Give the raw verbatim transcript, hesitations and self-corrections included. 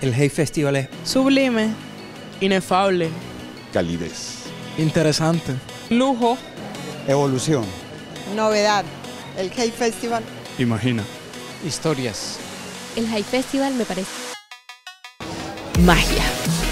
El Hey Festival es sublime, inefable, calidez, interesante, lujo, evolución, novedad. El Hey Festival. imagina, historias. El Hey Festival me parece magia.